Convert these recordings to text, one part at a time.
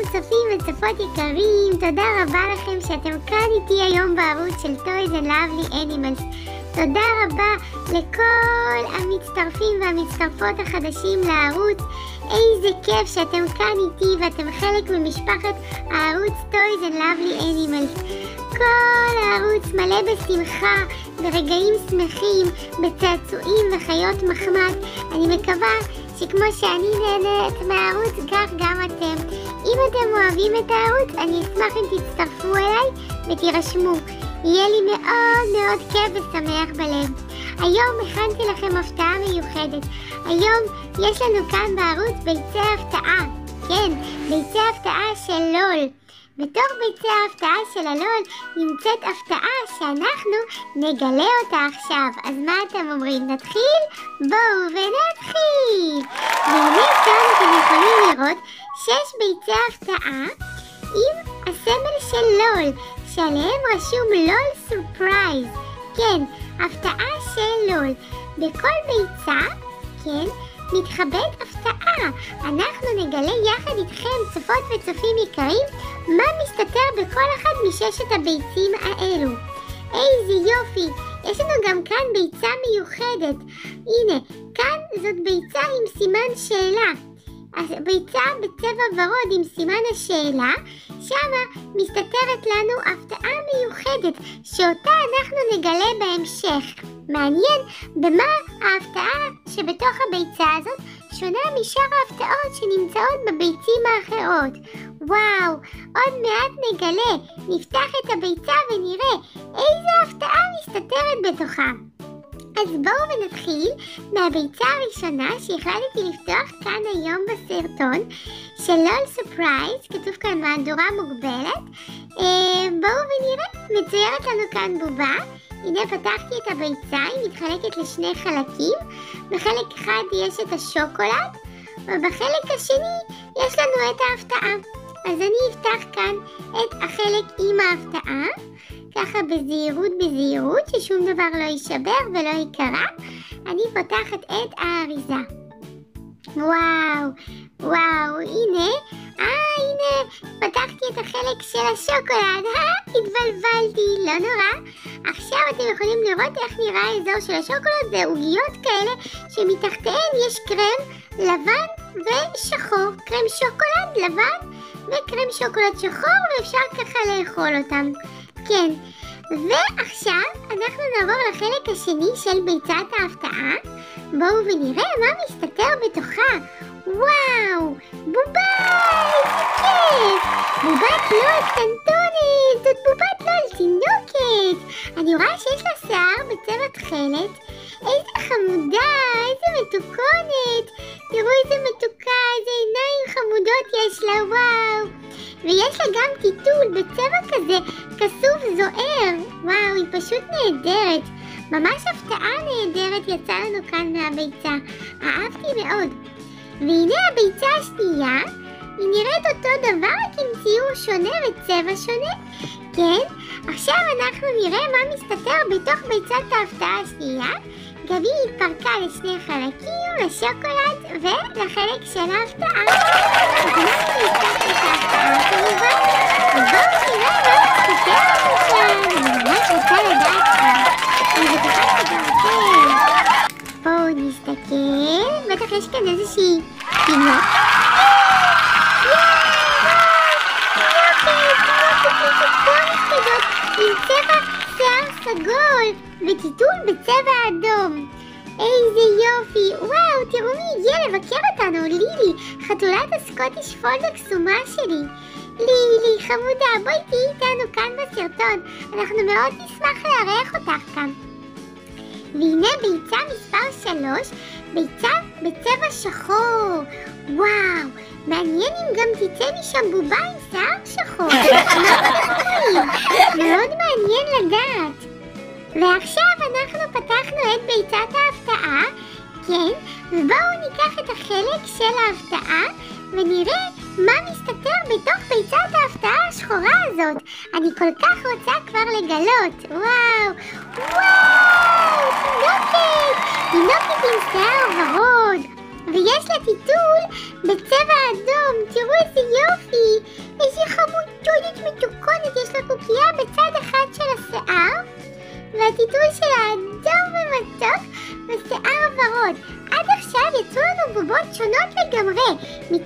צופים וצופות יקרים, תודה רבה לכם שאתם כאן איתי היום בערוץ של Toys and Lovely Animals. תודה רבה לכל המצטרפים והמצטרפות החדשים לערוץ. איזה כיף שאתם כאן איתי ואתם חלק ממשפחת הערוץ Toys and Lovely Animals. כל הערוץ מלא בשמחה, ברגעים שמחים, בצעצועים וחיות מחמד. אני מקווה שכמו שאני נהנית מהערוץ, כך גם אתם. אם אתם אוהבים את הערוץ, אני אשמח אם תצטרפו אליי ותירשמו. יהיה לי מאוד מאוד כיף ושמח בלב. היום הכנתי לכם הפתעה מיוחדת. היום יש לנו כאן בערוץ ביצי הפתעה. כן, ביצי הפתעה של לול. בתוך ביצי ההפתעה של הלול נמצאת הפתעה שאנחנו נגלה אותה עכשיו. אז מה אתם אומרים? נתחיל? בואו ונתחיל! והנה כאן אתם יכולים לראות 6 ביצי הפתעה עם הסמל של לול, שעליהם רשום לול סורפרייז. כן, הפתעה של לול. בכל ביצה, כן, מתחבאת הפתעה. אנחנו נגלה יחד איתכם, צופות וצופים יקרים, מה מסתתר בכל אחד מששת הביצים האלו. איזה יופי! יש לנו גם כאן ביצה מיוחדת. הנה, כאן זאת ביצה עם סימן שאלה. הביצה בצבע ורוד עם סימן השאלה, שמה מסתתרת לנו הפתעה מיוחדת שאותה אנחנו נגלה בהמשך. מעניין במה ההפתעה שבתוך הביצה הזאת שונה משאר ההפתעות שנמצאות בביצים האחרות. וואו, עוד מעט נגלה, נפתח את הביצה ונראה איזה הפתעה מסתתרת בתוכה. אז בואו ונתחיל מהביצה הראשונה שהחלטתי לפתוח כאן היום בסרטון של לול סורפרייז, כתוב כאן מהדורה מוגבלת. בואו ונראה, מצוירת לנו כאן בובה. הנה פתחתי את הביצה, היא מתחלקת לשני חלקים. בחלק אחד יש את השוקולד, ובחלק השני יש לנו את ההפתעה. אז אני אפתח כאן את החלק עם ההפתעה, ככה בזהירות, ששום דבר לא יישבר ולא יקרה. אני פותחת את האריזה. וואו, הנה, פתחתי את החלק של השוקולד. התבלבלתי, לא נורא. עכשיו אתם יכולים לראות איך נראה האזור של השוקולד. זה עוגיות כאלה שמתחתיהן יש קרם לבן ושחור. קרם שוקולד לבן וקרם שוקולד שחור, ואפשר ככה לאכול אותם. כן, ועכשיו אנחנו נעבור לחלק השני של ביצת ההפתעה. בואו ונראה מה מסתתר בתוכה. וואו, בובה, איזה כיף! בובת לול קטנטונת, זאת בובת לול תינוקת. אני רואה שיש לה שיער בצבע תכלת. איזה חמודה, איזה מתוקונת. תראו איזה מתוקה, איזה עיניים חמודות יש לה, וואו. ויש לה גם טיטול בצבע כזה כסוף זוהר. וואו, היא פשוט נהדרת. ממש הפתעה נהדרת יצאה לנו כאן מהביצה. אהבתי מאוד. והנה הביצה השנייה, היא נראית אותו דבר רק עם ציור שונה וצבע שונה. כן, עכשיו אנחנו נראה מה מסתתר בתוך ביצת ההפתעה השנייה. גם היא התפרקה לשני חלקים, לשוקולד ולחלק של ההפתעה. אז אנחנו נפתח את ההפתעה כמובן, ובואו נראה מה מסתתר בכלל. אני ממש רוצה לדעת כאן. אני בטוחה שגם כן. בואו נסתכל, בטח יש כאן איזושהי תינוק. עם צבע שיער סגול וטיטול בצבע אדום. איזה יופי. וואו, תראו מי הגיע לבקר אותנו, לילי, חתולת הסקוטיש פולד הקסומה שלי. לילי חמודה, בואי תהיי איתנו כאן בסרטון, אנחנו מאוד נשמח לארח אותך כאן. והנה ביצה מספר 3, ביצה בצבע שחור. וואו, מעניין אם גם תצא משם בובה עם שיער שחור. מאוד מעניין לדעת. ועכשיו אנחנו פתחנו את ביצת ההפתעה, כן, ובואו ניקח את החלק של ההפתעה ונראה מה מסתתר בתוך ביצת ההפתעה השחורה הזאת. אני כל כך רוצה כבר לגלות. וואו, תינוקת עם שיער ורוד, ויש לה טיטול בצבע אדום. תראו איזה יופי.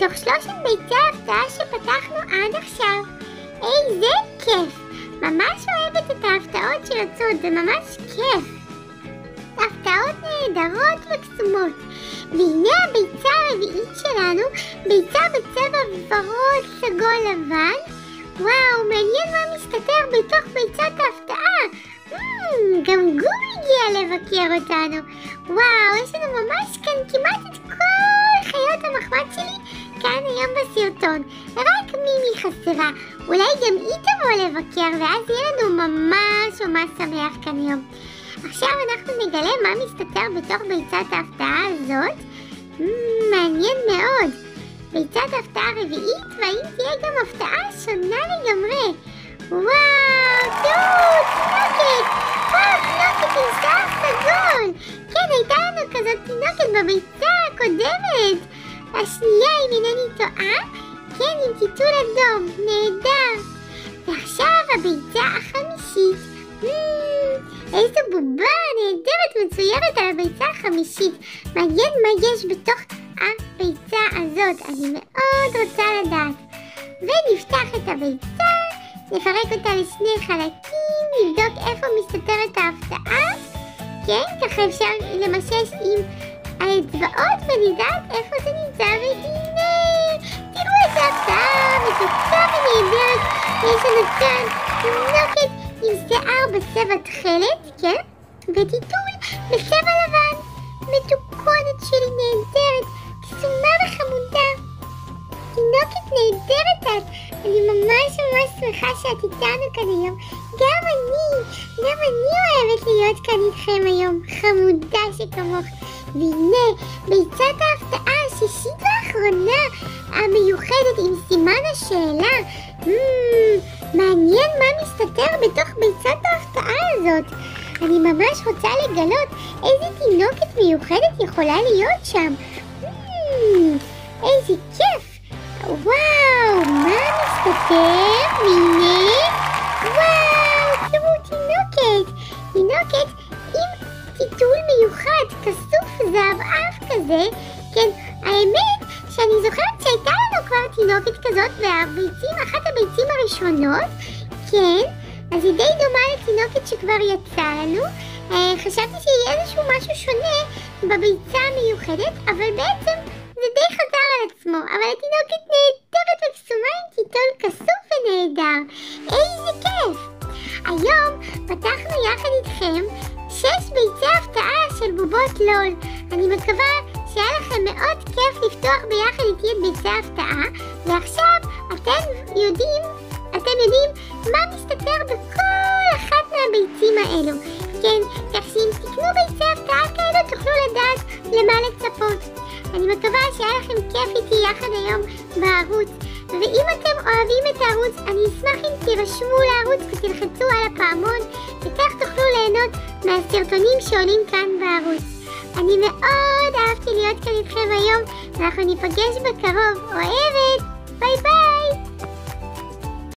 מתוך 3 ביצי ההפתעה שפתחנו עד עכשיו. איזה כיף! ממש אוהבת את ההפתעות שיוצאות, זה ממש כיף. הפתעות נהדרות וקסומות. והנה הביצה הרביעית שלנו, ביצה בצבע ורוד סגול לבן. וואו, מעניין מה מסתתר בתוך ביצת ההפתעה. גם גור הגיע לבקר אותנו. וואו, יש לנו ממש כאן כמעט את כל חיות המחמד שלי כאן היום בסרטון. רק מימי חסרה. אולי גם היא תבוא לבקר ואז יהיה לנו ממש שמח כאן היום. עכשיו אנחנו נגלה מה מסתתר בתוך ביצת ההפתעה הזאת. מעניין מאוד. ביצת הפתעה רביעית, והאם תהיה גם הפתעה שונה לגמרי. וואו, תראו, תינוקת! וואו, תינוקת עם שיער סגול! כן, הייתה לנו כזאת תינוקת בביצה הקודמת. השנייה, אם אינני טועה, כן, עם טיטול אדום, נהדר. ועכשיו הביצה החמישית. איזו בובה נהדרת מצוירת על הביצה החמישית. מעניין מה יש בתוך הביצה הזאת, אני מאוד רוצה לדעת. ונפתח את הביצה, נפרק אותה לשני חלקים, נבדוק איפה מסתתרת ההפתעה. כן, ככה אפשר למשש עם האצבעות ונדעת איפה זה נמצא. והנה, תראו איזה הפתעה מתוקה ונהדרת. יש לנו כאן תינוקת עם שיער בצבע תכלת, כן? וטיטול בצבע לבן. מתוקונת שלי נהדרת, קסומה וחמודה. תינוקת נהדרת את. אני ממש שמחה שאת איתנו כאן היום. גם אני אוהבת להיות כאן איתכם היום. חמודה שכמוך. והנה, ביצת ההפתעה השישית והאחרונה, המיוחדת עם סימן השאלה. מעניין מה מסתתר בתוך ביצת ההפתעה הזאת. אני ממש רוצה לגלות איזה תינוקת מיוחדת יכולה להיות שם. איזה כיף. וואו, מה מסתתר? הנה. וואו, תראו, תינוקת עם טיטול מיוחד, כסוף זהב כזה. כן, האמת שאני זוכרת שהייתה לנו כבר תינוקת כזאת והביצים, אחת הביצים הראשונות. כן, אז היא די דומה לתינוקת שכבר יצא לנו. חשבתי שיהיה איזשהו משהו שונה בביצה המיוחדת, אבל בעצם זה די חזר על עצמו. אבל התינוקת נהדרת וקסומה עם טיטול כסוף ונהדר. איזה כיף! היום פתחנו יחד איתכם 6 ביצי הפתעה של בובות לול. אני מקווה שהיה לכם מאוד כיף לפתוח ביחד איתי את ביצי ההפתעה. ועכשיו אתם יודעים מה מסתתר בכל אחת מהביצים האלו. כן, כך שאם תקנו ביצי הפתעה כאלו תוכלו לדעת למה לצפות. אני מקווה שהיה לכם כיף איתי יחד היום בערוץ. ואם אתם אוהבים את הערוץ, אני אשמח אם תירשמו לערוץ ותלחצו על הפעמון, וכך תוכלו ליהנות מהסרטונים שעולים כאן בערוץ. אני מאוד אהבתי להיות כאן איתכם היום, ואנחנו ניפגש בקרוב. אוהבת! ביי ביי!